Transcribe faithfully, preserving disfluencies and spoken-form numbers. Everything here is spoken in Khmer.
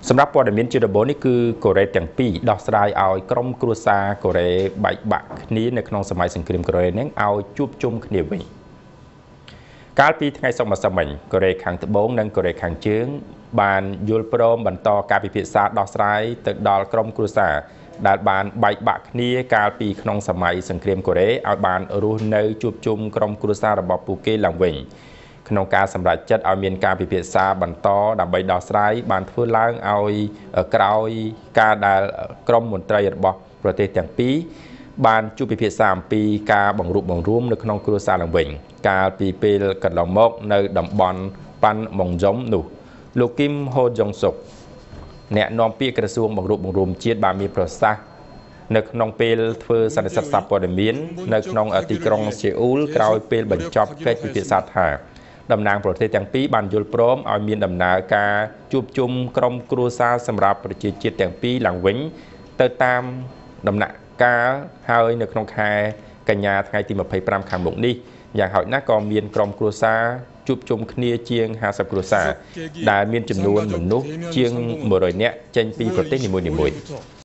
สำหรับព័ត៌មានជាដំបូងនេះគឺកូរ៉េទាំងពីរដោះស្រាយឲ្យក្រុមគ្រួសារកូរ៉េបែកបាក់គ្នានៅក្នុងសម័យសង្គ្រាមកូរ៉េនឹងឲ្យជួបជុំគ្នាវិញកាលពីថ្ងៃសុក្រម្សិលមិញកូរ៉េខាងត្បូងនិងកូរ៉េខាងជើងបានយល់ព្រមបន្តការពិភាក្សាដោះស្រាយទៅដល់ក្រុមគ្រួសារដែលបានបែកបាក់គ្នាកាលពីក្នុងសម័យសង្គ្រាមកូរ៉េឲ្យបានរស់នៅជួបជុំក្រុមគ្រួសាររបស់ពួកគេឡើងវិញក្នុងការសម្រេចចិត្តឲ្យមានការពិភាក្សាបន្តដើម្បីដោះស្រាយបានធ្វើឡើងឲ្យក្រោយការដែលក្រុមមន្ត្រីរបស់ប្រទេសទាំងពីរបានជួបពិភាក្សាអំពីការបង្រួបបង្រួមនៅក្នុងគ្រួសារឡើងវិញកាលពីពេលកន្លងមកនៅតំបន់ប៉ាន់ម៉ុងយ៉ុំនោះលោកគីមហូយ៉ុងសុកអ្នកនាំពាក្យក្រសួងបង្រួបបង្រួមជាតិបានមានប្រសាសន៍នៅក្នុងពេលធ្វើសន្និសីទសារព័ត៌មាននៅក្នុងទីក្រុងសេអ៊ូលក្រោយពេលបញ្ចប់កិច្ចពិភាក្សាថាតំណាងប្រទេសទាំងពីរបានយល់ព្រមឲ្យមានដំណើរការជួបជុំក្រុមគ្រួសារសម្រាប់ប្រជាជាតិទាំងពីរឡើងវិញទៅតាមដំណាក់កាលហើយនៅក្នុងខែកញ្ញាថ្ងៃទីម្ភៃប្រាំខាងមុខនេះយ៉ាងហោចណាស់ក៏មានក្រុមគ្រួសារជួបជុំគ្នាជាងห้าสิบគ្រួសារដែលមានចំនួនមនុស្សជាងមួយរយនាក់ចេញពីប្រទេសនីមួយៗ